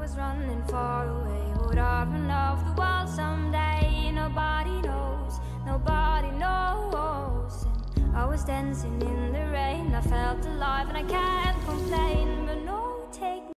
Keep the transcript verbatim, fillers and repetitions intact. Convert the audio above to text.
was running far away. Would I run off the world someday? Nobody knows, nobody knows. And I was dancing in the rain, I felt alive and I can't complain.